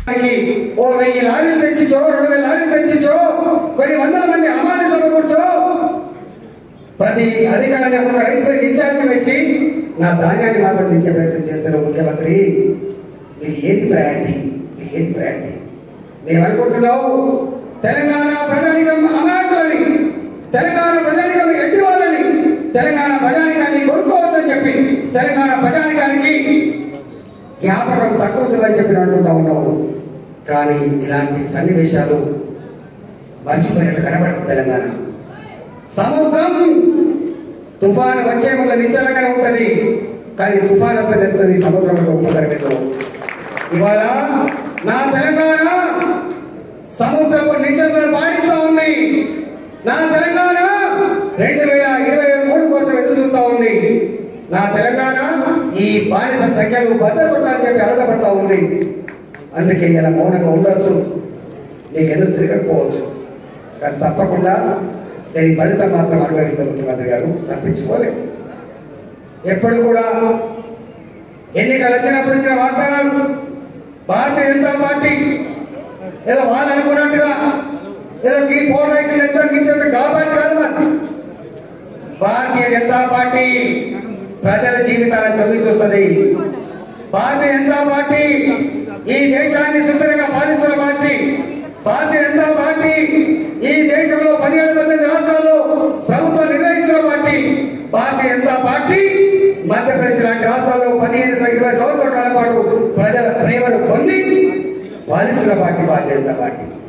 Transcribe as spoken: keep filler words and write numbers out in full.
ఓ వెయ్యి లారీలు తెచ్చిచో రెండు వేల లారీలు తెచ్చిచో కొన్ని వందల మంది అమాని సభ కూర్చో ప్రతి అధికారాన్ని ఒక రైస్ మిల్ ఇన్ఛార్జ్ వేసి నా ధాన్యాన్ని మాత్రం తెచ్చే ప్రయత్నం చేస్తున్న ముఖ్యమంత్రి మీకు ఏది ప్రయారిటీ మీకు ఏది ప్రయారిటీ మేము అనుకుంటున్నావు తెలంగాణ ప్రజానికం అమాయకులని తెలంగాణ ప్రజానికం ఎట్టి వాళ్ళని తెలంగాణ ప్రజానికాన్ని కొనుక్కోవచ్చని చెప్పి తెలంగాణ ప్రజానికానికి జ్ఞాపకం తక్కువ ఉంటుందని చెప్పి అనుకుంటా ఉన్నాము. కానీ ఇలాంటి సన్నివేశాలు మర్చిపోయినట్టు కనబడదు. తెలంగాణ సముద్రం తుఫాను వచ్చే ముందు నిశ్చలంగా ఉంటుంది, కానీ తుఫాను అంతా జరుగుతుంది సముద్రంలో ఉపతరగతిలో. ఇవాళ నా తెలంగాణ సముద్రపు నిశ్చలను పాటిస్తూ ఉంది. నా తెలంగాణ రెండు వేల ఇరవై మూడు కోసం ఎదురు చూస్తూ ఉంది. నా తెలంగాణ ఈ బానిస సంఖ్యను భద్రపడాలని చెప్పి అర్థపడతా ఉంది. అందుకే ఇలా మౌనంగా ఉండొచ్చు, నీకు ఎదురు తిరగకపోవచ్చు, కానీ తప్పకుండా దీని ఫలితం మాత్రం అనుభవిస్తారు ముఖ్యమంత్రి గారు, తప్పించుకోలేదు. ఎప్పుడు కూడా ఎన్నికలు వచ్చినప్పుడు ఇచ్చిన వాగ్దానాలు భారతీయ జనతా పార్టీ ఏదో వాళ్ళు అనుకున్నట్టుగా ఏదో ఈ పోలరైజ్ ఎంత ఇచ్చేది కాబట్టి కాదు. మరి భారతీయ జనతా పార్టీ ప్రజల జీవితాలను తొమ్మిది చూస్తుంది. భారతీయ జనతా పార్టీ ఈ దేశాన్ని సుస్థిరంగా పాలిస్తున్న పార్టీ. భారతీయ జనతా పార్టీ ఈ దేశంలో పదిహేడు పద్దెనిమిది రాష్ట్రాల్లో ప్రభుత్వం నిర్వహిస్తున్న పార్టీ. భారతీయ జనతా పార్టీ మధ్యప్రదేశ్ లాంటి రాష్ట్రాల్లో పదిహేను ఇరవై సంవత్సరాల కాలం పాటు ప్రజల ప్రేమను పొంది పాలిస్తున్న పార్టీ భారతీయ జనతా పార్టీ.